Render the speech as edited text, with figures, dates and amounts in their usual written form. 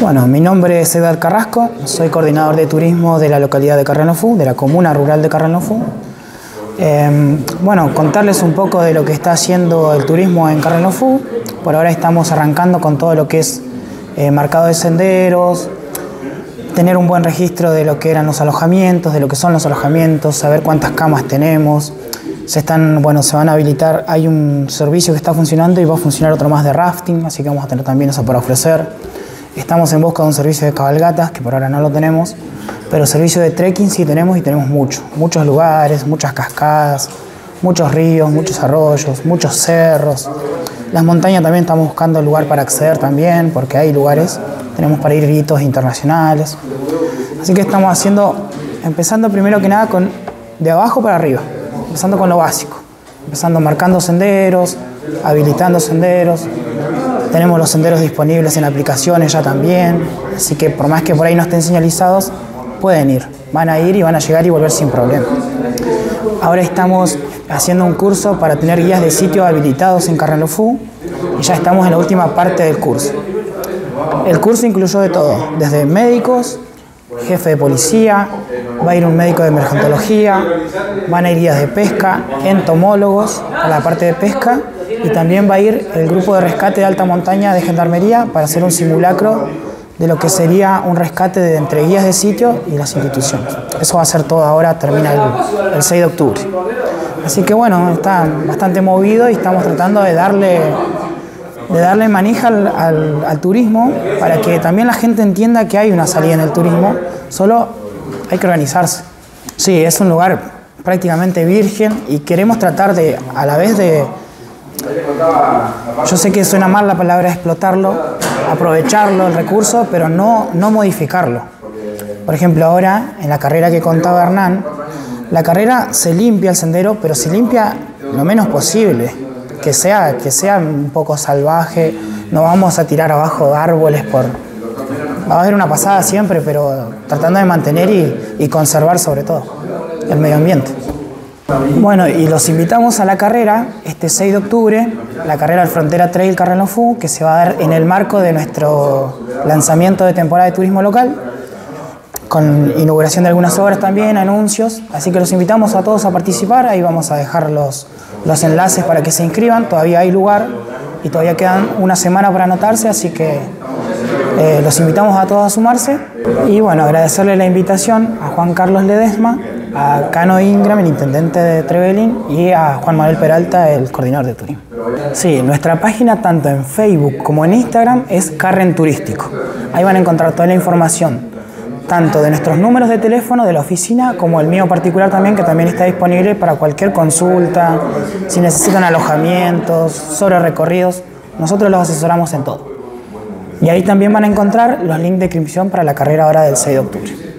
Bueno, mi nombre es Edgar Carrasco, soy coordinador de turismo de la localidad de Carrelofú, de la comuna rural de Carrelofú. Bueno, contarles un poco de lo que está haciendo el turismo en Carrelofú. Por ahora estamos arrancando con todo lo que es marcado de senderos, tener un buen registro de lo que eran los alojamientos, de lo que son los alojamientos, saber cuántas camas tenemos. Se van a habilitar, hay un servicio que está funcionando y va a funcionar otro más de rafting, así que vamos a tener también eso para ofrecer. Estamos en busca de un servicio de cabalgatas, que por ahora no lo tenemos, pero servicio de trekking sí tenemos y tenemos muchos lugares, muchas cascadas, muchos ríos, muchos arroyos, muchos cerros. Las montañas también estamos buscando el lugar para acceder también, porque hay lugares, tenemos para ir hitos internacionales. Así que estamos empezando primero que nada de abajo para arriba, empezando con lo básico, empezando marcando senderos, habilitando senderos. Tenemos los senderos disponibles en aplicaciones ya también, así que por más que por ahí no estén señalizados, pueden ir. Van a ir y van a llegar y volver sin problema. Ahora estamos haciendo un curso para tener guías de sitio habilitados en Carrelofú y ya estamos en la última parte del curso. El curso incluyó de todo, desde médicos, jefe de policía, va a ir un médico de emergentología, van a ir guías de pesca, entomólogos para la parte de pesca y también va a ir el grupo de rescate de alta montaña de gendarmería para hacer un simulacro de lo que sería un rescate entre guías de sitio y las instituciones. Eso va a ser todo ahora, termina el 6 de octubre. Así que bueno, está bastante movido y estamos tratando de darle manija al turismo para que también la gente entienda que hay una salida en el turismo, solo hay que organizarse. Sí, es un lugar prácticamente virgen y queremos tratar de, a la vez de... Yo sé que suena mal la palabra explotarlo, aprovecharlo, el recurso, pero no modificarlo. Por ejemplo, ahora, en la carrera que contaba Hernán, la carrera se limpia el sendero, pero se limpia lo menos posible. Que sea un poco salvaje, no vamos a tirar abajo árboles va a haber una pasada siempre, pero tratando de mantener y conservar sobre todo el medio ambiente. Bueno, y los invitamos a la carrera este 6 de octubre, la carrera del Frontera Trail Carrelofú, que se va a dar en el marco de nuestro lanzamiento de temporada de turismo local, con inauguración de algunas obras también, anuncios, así que los invitamos a todos a participar. Ahí vamos a dejar los enlaces para que se inscriban, todavía hay lugar y todavía quedan una semana para anotarse, así que los invitamos a todos a sumarse. Y bueno, agradecerle la invitación a Juan Carlos Ledesma, a Cano Ingram, el intendente de Trevelin, y a Juan Manuel Peralta, el coordinador de turismo. Sí, nuestra página tanto en Facebook como en Instagram es Carren Turístico. Ahí van a encontrar toda la información, tanto de nuestros números de teléfono de la oficina como el mío particular también, que también está disponible para cualquier consulta, si necesitan alojamientos, sobre recorridos, nosotros los asesoramos en todo. Y ahí también van a encontrar los links de inscripción para la carrera ahora del 6 de octubre.